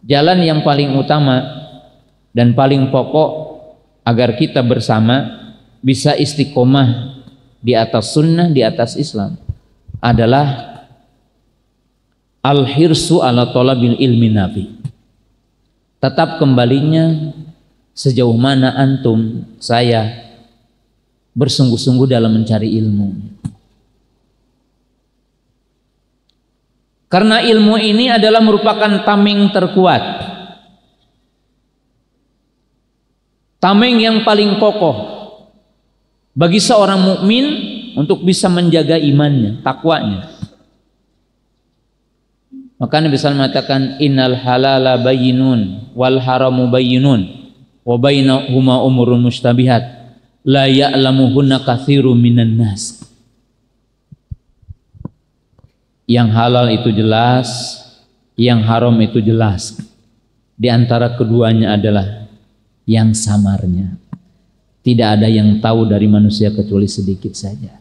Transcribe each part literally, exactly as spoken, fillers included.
jalan yang paling utama dan paling pokok agar kita bersama bisa istiqomah di atas sunnah, di atas Islam adalah al-hirsu ala talabil ilmi nafi. Tetap kembalinya sejauh mana antum, saya bersungguh-sungguh dalam mencari ilmu. Karena ilmu ini adalah merupakan tameng terkuat, tameng yang paling kokoh bagi seorang mukmin untuk bisa menjaga imannya, takwanya. Maka Nabi sallallahu alaihi wasallam mengatakan innal halala bayyinun wal haramu bayyinun wa bainahuma umurun mustabihat la ya'lamuhunna katsirun minan nas. Yang halal itu jelas, yang haram itu jelas. Di antara keduanya adalah yang samarnya. Tidak ada yang tahu dari manusia kecuali sedikit saja.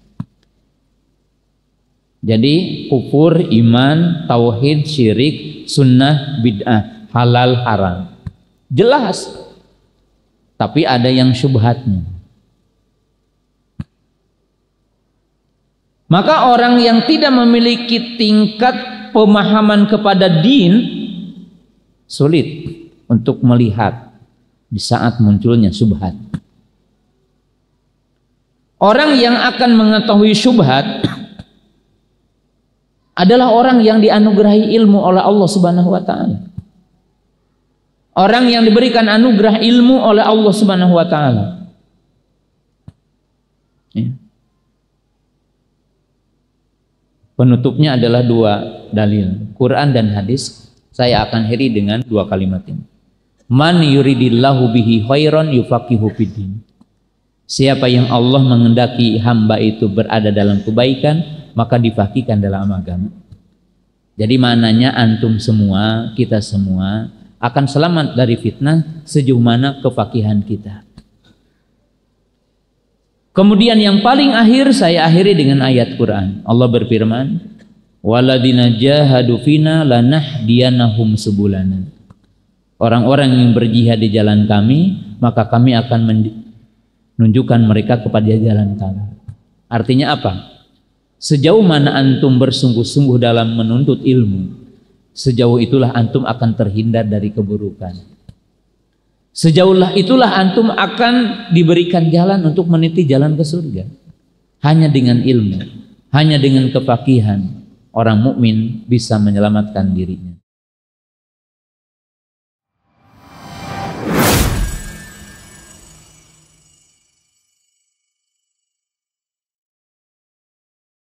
Jadi kufur, iman, tauhid, syirik, sunnah, bid'ah, halal, haram. Jelas. Tapi ada yang syubhatnya. Maka orang yang tidak memiliki tingkat pemahaman kepada din sulit untuk melihat di saat munculnya syubhat. Orang yang akan mengetahui syubhat adalah orang yang dianugerahi ilmu oleh Allah Subhanahu wa taala. Orang yang diberikan anugerah ilmu oleh Allah Subhanahu wa taala. Ya. Penutupnya adalah dua dalil, Quran dan hadis. Saya akan akhiri dengan dua kalimat ini. Man yuridillahu bihi khairan yufaqihu fiddin. Siapa yang Allah mengendaki hamba itu berada dalam kebaikan, maka difaqihkan dalam agama. Jadi maknanya antum semua, kita semua akan selamat dari fitnah sejauh mana kefakihan kita. Kemudian yang paling akhir saya akhiri dengan ayat Quran. Allah berfirman, "Waladina jahadu fina lanahdiyanahum subulana." Orang-orang yang berjihad di jalan kami, maka kami akan menunjukkan mereka kepada jalan kami. Artinya apa? Sejauh mana antum bersungguh-sungguh dalam menuntut ilmu, sejauh itulah antum akan terhindar dari keburukan. Sejauhlah itulah antum akan diberikan jalan untuk meniti jalan ke surga. Hanya dengan ilmu, hanya dengan kefakihan orang mukmin bisa menyelamatkan dirinya.